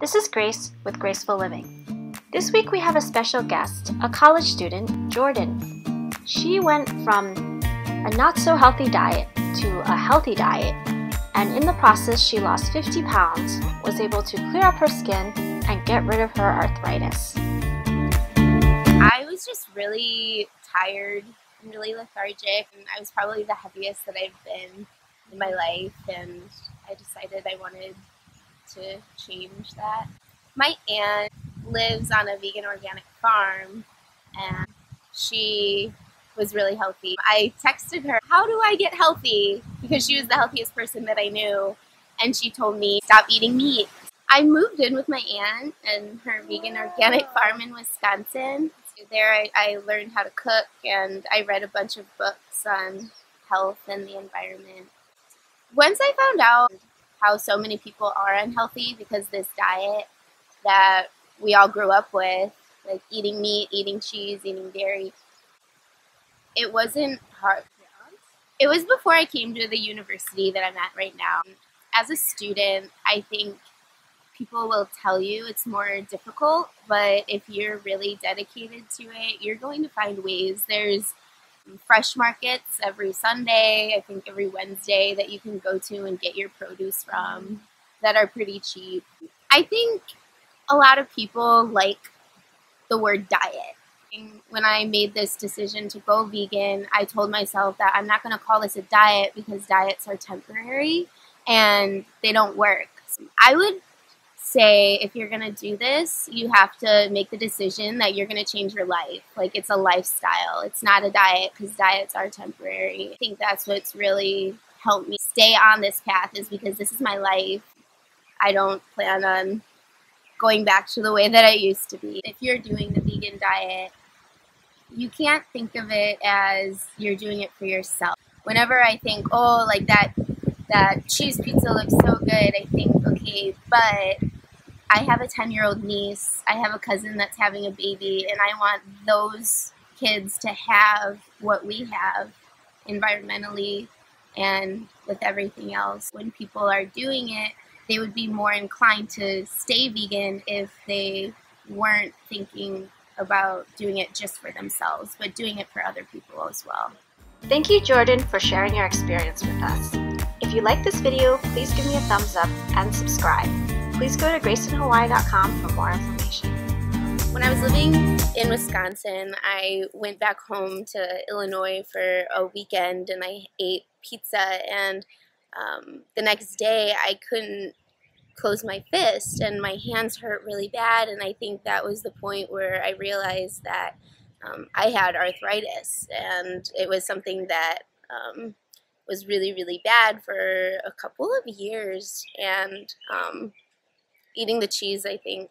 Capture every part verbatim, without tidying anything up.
This is Grace with Graceful Living. This week we have a special guest, a college student, Jordan. She went from a not-so-healthy diet to a healthy diet, and in the process she lost fifty pounds, was able to clear up her skin, and get rid of her arthritis. I was just really tired and really lethargic, and I was probably the heaviest that I've been in my life, and I decided I wanted to change that. My aunt lives on a vegan organic farm, and she was really healthy. I texted her, how do I get healthy? Because she was the healthiest person that I knew, and she told me, stop eating meat. I moved in with my aunt and her vegan organic farm in Wisconsin. There I, I learned how to cook, and I read a bunch of books on health and the environment. Once I found out how so many people are unhealthy because this diet that we all grew up with, like eating meat, eating cheese, eating dairy, it wasn't hard. It was before I came to the university that I'm at right now. As a student, I think people will tell you it's more difficult, but if you're really dedicated to it, you're going to find ways. There's fresh markets every Sunday, I think every Wednesday, that you can go to and get your produce from that are pretty cheap. I think a lot of people like the word diet. When I made this decision to go vegan, I told myself that I'm not going to call this a diet because diets are temporary and they don't work. I would say if you're going to do this, you have to make the decision that you're going to change your life. Like, it's a lifestyle. It's not a diet, because diets are temporary. I think that's what's really helped me stay on this path, is because this is my life. I don't plan on going back to the way that I used to be. If you're doing the vegan diet, you can't think of it as you're doing it for yourself. Whenever I think, oh, like that, that cheese pizza looks so good, I think, okay, but I have a ten-year-old niece, I have a cousin that's having a baby, and I want those kids to have what we have environmentally and with everything else. When people are doing it, they would be more inclined to stay vegan if they weren't thinking about doing it just for themselves, but doing it for other people as well. Thank you, Jordan, for sharing your experience with us. If you like this video, please give me a thumbs up and subscribe. Please go to grace in hawaii dot com for more information. When I was living in Wisconsin, I went back home to Illinois for a weekend, and I ate pizza, and um, the next day I couldn't close my fist, and my hands hurt really bad, and I think that was the point where I realized that um, I had arthritis, and it was something that um, was really, really bad for a couple of years, and um, eating the cheese, I think,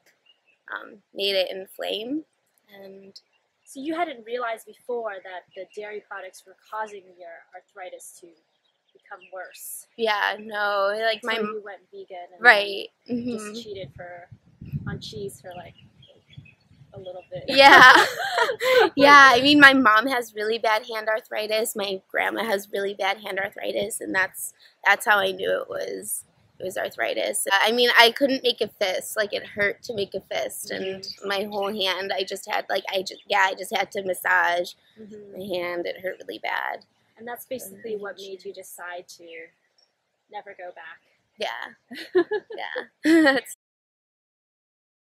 um, made it inflame. And so you hadn't realized before that the dairy products were causing your arthritis to become worse. Yeah, no, like so my you went vegan and right, just mm-hmm. cheated for on cheese for like a little bit. Yeah, yeah. I mean, my mom has really bad hand arthritis. My grandma has really bad hand arthritis, and that's that's how I knew it was. It was arthritis. I mean, I couldn't make a fist. Like, it hurt to make a fist, and my whole hand, I just had, like, I just, yeah, I just had to massage mm-hmm. my hand. It hurt really bad. And that's basically what made you decide to never go back. Yeah. Yeah.